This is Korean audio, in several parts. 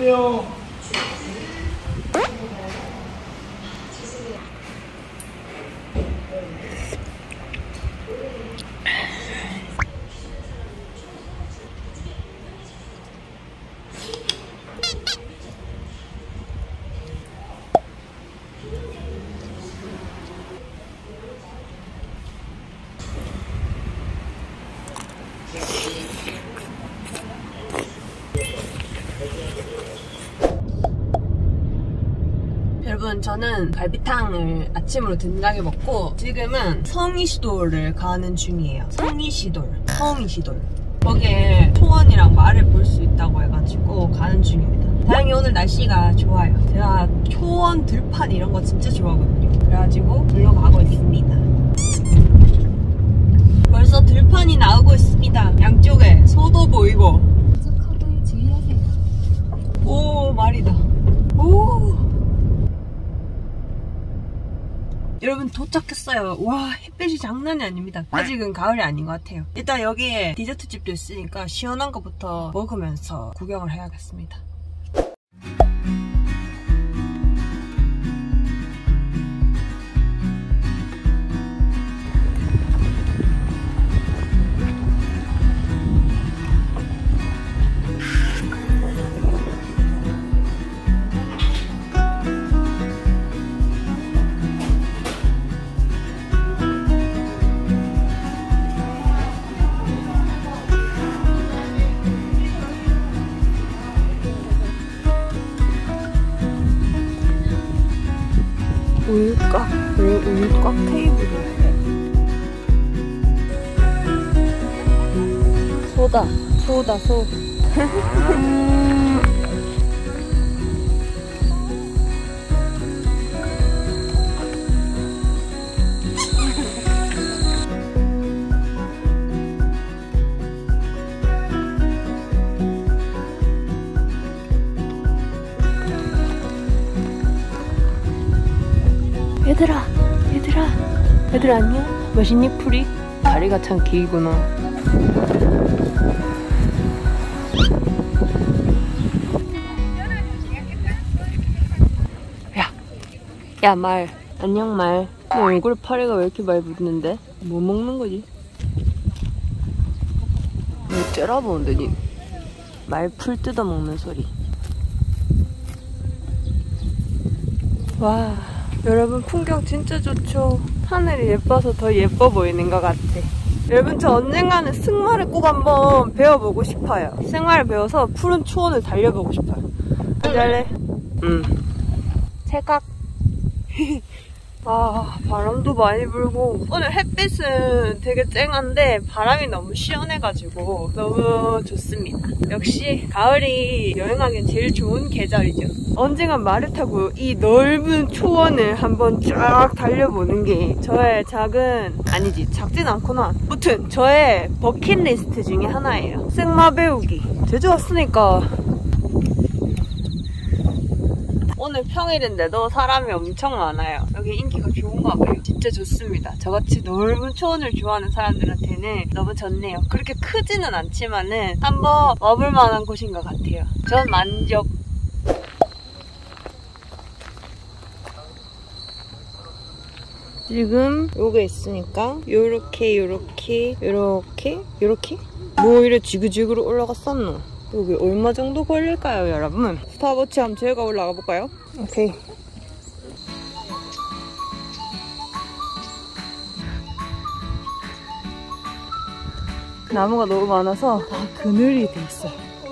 안녕하세요. 여러분, 저는 갈비탕을 아침으로 든든하게 먹고 지금은 성이시돌을 가는 중이에요. 성이시돌. 거기에 초원이랑 말을 볼 수 있다고 해가지고 가는 중입니다. 다행히 오늘 날씨가 좋아요. 제가 초원, 들판 이런 거 진짜 좋아하거든요. 그래가지고 놀러 가고 있습니다. 벌써 들판이 나오고 있습니다. 양쪽에 소도 보이고. 오, 말이다. 오. 여러분, 도착했어요. 와, 햇빛이 장난이 아닙니다. 아직은 가을이 아닌 것 같아요. 일단 여기에 디저트 집도 있으니까 시원한 거부터 먹으면서 구경을 해야겠습니다. 우유곽 테이블을 해. 소다, 소. 얘들아 안녕? 맛있니 풀이? 다리가 참 길구나. 야 말. 안녕 말. 너 얼굴에 파리가 왜 이렇게 많이 붙는데? 뭐 먹는 거지? 왜 째려보는데 니? 말 풀 뜯어 먹는 소리. 와, 여러분 풍경 진짜 좋죠? 하늘이 예뻐서 더 예뻐 보이는 것 같아. 여러분, 저 언젠가는 승마를 꼭 한번 배워보고 싶어요. 승마를 배워서 푸른 초원을 달려보고 싶어요. 잘래? 체각. 아, 바람도 많이 불고 오늘 햇빛은 되게 쨍한데 바람이 너무 시원해가지고 너무 좋습니다. 역시 가을이 여행하기엔 제일 좋은 계절이죠. 언젠간 말을 타고 이 넓은 초원을 한번 쫙 달려보는 게 저의 작진 않구나. 아무튼 저의 버킷리스트 중에 하나예요. 승마 배우기. 제주 왔으니까. 오늘 평일인데도 사람이 엄청 많아요. 여기 인기가 좋은가 봐요. 진짜 좋습니다. 저같이 넓은 초원을 좋아하는 사람들한테는 너무 좋네요. 그렇게 크지는 않지만은 한번 와볼 만한 곳인 것 같아요. 전 만족. 지금 요게 있으니까 요렇게 뭐 이래 지그지그로 올라갔었노? 여기 얼마 정도 걸릴까요, 여러분? 스탑워치 한번 제가 올라가 볼까요? 오케이. 나무가 너무 많아서 다 그늘이 돼 있어요.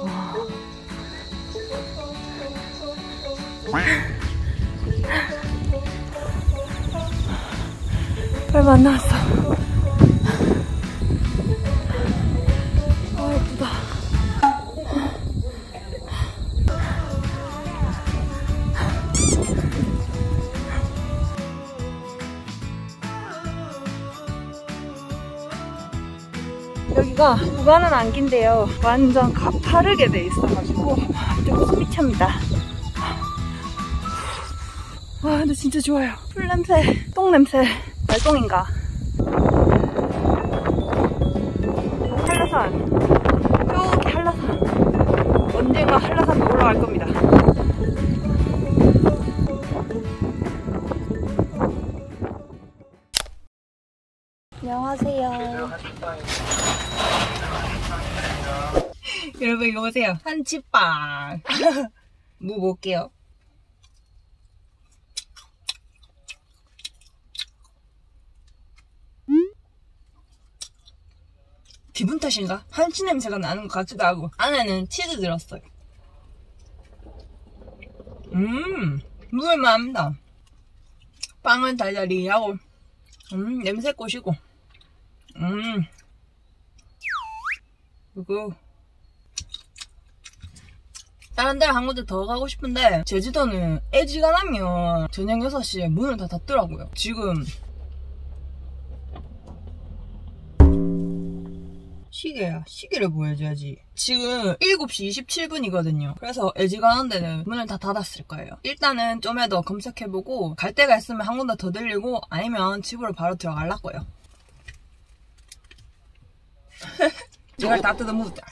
얼마 안 남았어. 아, 예쁘다. 여기가 구간은 안 긴데요. 완전 가파르게 돼 있어가지고 좀 숨이 찹니다. 와, 근데 진짜 좋아요. 풀 냄새, 똥 냄새. 말똥인가? 한라산. 저기 한라산. 언젠가 한라산 올라 보러 갈 겁니다. 안녕하세요. 여러분 이거 보세요. 한치빵. 무 먹을게요. 기분 탓인가? 한치 냄새가 나는 것 같기도 하고 안에는 치즈 들었어요. 무을만합니다. 빵은 달달이하고 냄새 꼬시고 그리고 다른 데를 한 군데 더 가고 싶은데 제주도는 애지간하면 저녁 6시에 문을 다 닫더라고요. 지금 시계를 보여줘야지. 지금 7시 27분이거든요. 그래서 애지간한 데는 문을 다 닫았을 거예요. 일단은 좀에 더 검색해보고 갈 데가 있으면 한 군데 더 들리고 아니면 집으로 바로 들어가려고요. 제가 다 뜯어먹었다.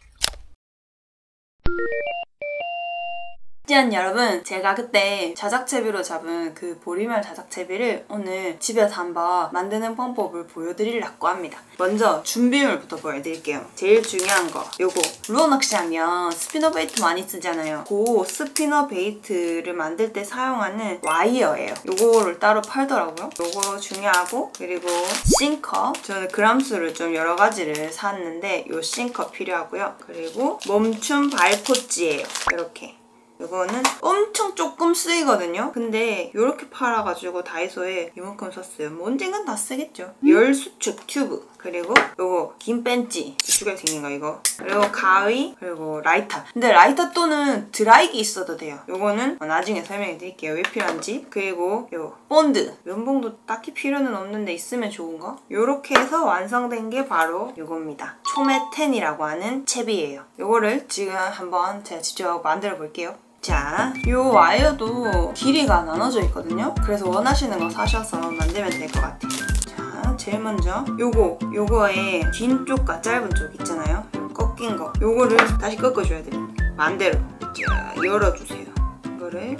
짠 여러분, 제가 그때 자작채비로 잡은 그 보리멸 자작채비를 오늘 집에서 한번 만드는 방법을 보여드리려고 합니다. 먼저 준비물부터 보여드릴게요. 제일 중요한 거 요거 루어 낚시하면 스피너 베이트 많이 쓰잖아요. 그 스피너 베이트를 만들 때 사용하는 와이어예요. 요거를 따로 팔더라고요. 요거 중요하고, 그리고 싱커, 저는 그람수를 좀 여러 가지를 샀는데 요 싱커 필요하고요. 그리고 멈춤 발포찌예요. 이렇게. 이거는 엄청 조금 쓰이거든요. 근데 이렇게 팔아가지고 다이소에 이만큼 샀어요. 뭐 언젠간 다 쓰겠죠. 열 수축 튜브, 그리고 요거 긴 벤치, 수축에 생긴 거 이거, 그리고 가위, 그리고 라이터. 근데 라이터 또는 드라이기 있어도 돼요. 요거는 나중에 설명해 드릴게요. 왜 필요한지. 그리고 요 본드, 면봉도 딱히 필요는 없는데 있으면 좋은 거. 요렇게 해서 완성된 게 바로 요겁니다. 초메텐이라고 하는 채비예요. 요거를 지금 한번 제가 직접 만들어 볼게요. 자, 요 와이어도 길이가 나눠져 있거든요. 그래서 원하시는 거 사셔서 만들면 될 것 같아요. 자, 제일 먼저 요거의 긴 쪽과 짧은 쪽 있잖아요. 꺾인 거. 요거를 다시 꺾어줘야 돼요. 반대로. 자, 열어주세요. 이거를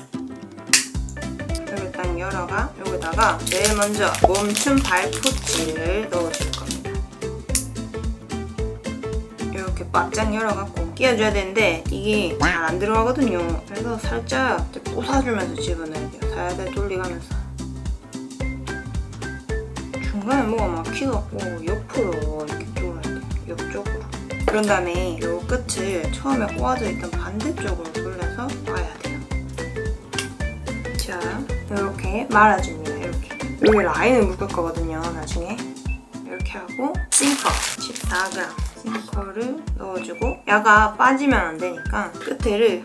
여기 딱 열어가 여기다가 제일 먼저 멈춤 발포치를 넣어줄 겁니다. 이렇게 바짝 열어갖고 끼워줘야 되는데 이게 잘 안 들어가거든요. 그래서 살짝 꽂아주면서 집어넣어야 돼요. 살살 돌리가면서. 중간에 뭐가 막히갖고 옆으로 이렇게 돌아야 돼요. 옆쪽으로. 그런 다음에 이 끝을 처음에 꽂아져 있던 반대쪽으로 돌려서 놔야 돼요. 자, 이렇게 말아줍니다. 이렇게. 여기 라인을 묶을 거거든요. 나중에. 이렇게 하고 싱커 14g. 싱커를 넣어주고 야가 빠지면 안 되니까 끝에를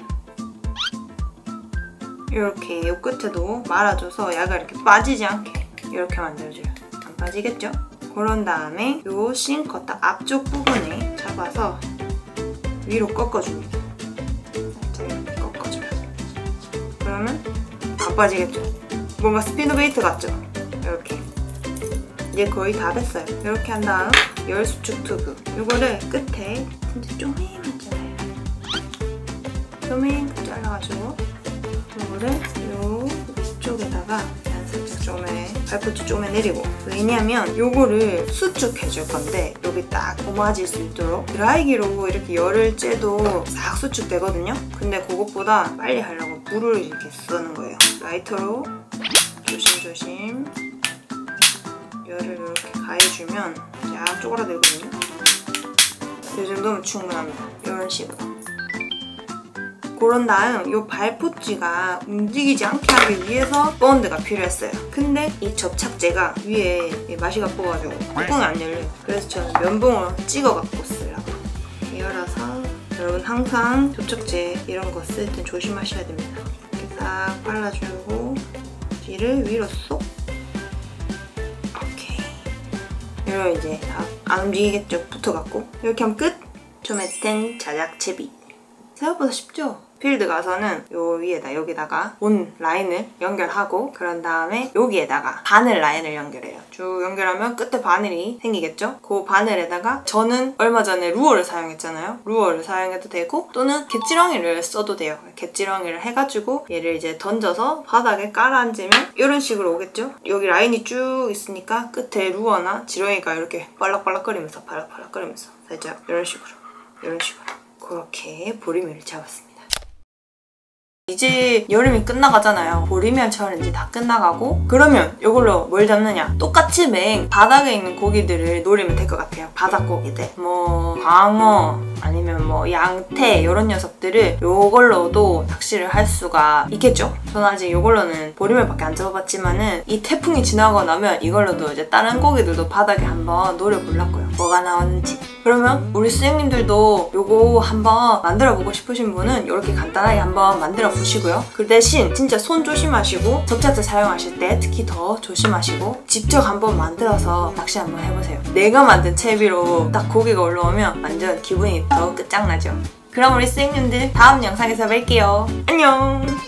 이렇게 이 끝에도 말아줘서 야가 이렇게 빠지지 않게 이렇게 만들어줘요. 안 빠지겠죠? 그런 다음에 이 싱커 딱 앞쪽 부분에 잡아서 위로 꺾어줍니다. 살짝 이렇게 꺾어줘요. 그러면 안 빠지겠죠? 뭔가 스피너베이트 같죠? 이렇게. 이제 거의 다 됐어요. 이렇게 한 다음 열수축 튜브 이거를 끝에 진짜 쪼매만잖아요. 쪼매게 잘라가지고 이거를 요 위쪽에다가 살짝 쪼매 발포치 쪼매 내리고, 왜냐면 요거를 수축해줄 건데 여기 딱 고마질 수 있도록 드라이기로 이렇게 열을 쬐도 싹 수축되거든요. 근데 그것보다 빨리 하려고 물을 이렇게 쓰는 거예요. 라이터로 조심조심 열을 이렇게 가해주면 쫙 쪼그라들거든요. 이 정도면 충분합니다. 이런 식으로. 그런 다음 이 발포찌가 움직이지 않게 하기 위해서 본드가 필요했어요. 근데 이 접착제가 위에 마시가 뽑아가지고 뚜껑이 안 열려요. 그래서 저는 면봉으로 찍어갖고 쓰려고. 열어서 여러분 항상 접착제 이런 거 쓸 땐 조심하셔야 됩니다. 이렇게 싹 발라주고 뒤를 위로 쏙. 이러면 이제 다 안 움직이겠죠? 붙어갖고. 이렇게 하면 끝! 초메텐 자작채비. 생각보다 쉽죠? 필드 가서는 요 위에다 여기다가 본 라인을 연결하고 그런 다음에 여기에다가 바늘 라인을 연결해요. 쭉 연결하면 끝에 바늘이 생기겠죠? 그 바늘에다가 저는 얼마 전에 루어를 사용했잖아요. 루어를 사용해도 되고 또는 갯지렁이를 써도 돼요. 갯지렁이를 해가지고 얘를 이제 던져서 바닥에 깔아앉으면 이런 식으로 오겠죠? 여기 라인이 쭉 있으니까 끝에 루어나 지렁이가 이렇게 빨락빨락거리면서 살짝 이런 식으로 그렇게 보리멸을 잡았습니다. 이제 여름이 끝나가잖아요. 보리멸 챌린지 다 끝나가고 그러면 이걸로 뭘 잡느냐? 똑같이 맹 바닥에 있는 고기들을 노리면 될 것 같아요. 바닥고기들 뭐 광어 아니면 뭐 양태 이런 녀석들을 이걸로도 낚시를 할 수가 있겠죠? 저는 아직 이걸로는 보리멸밖에 안 잡아봤지만은 이 태풍이 지나고 나면 이걸로도 이제 다른 고기들도 바닥에 한번 노려보려고요. 뭐가 나오는지. 그러면 우리 수행님들도 요거 한번 만들어보고 싶으신 분은 이렇게 간단하게 한번 만들어 보시고요. 그 대신 진짜 손 조심하시고 접착제 사용하실 때 특히 더 조심하시고 직접 한번 만들어서 낚시 한번 해보세요. 내가 만든 채비로 딱 고기가 올라오면 완전 기분이 더 끝장나죠. 그럼 우리 수행님들 다음 영상에서 뵐게요. 안녕!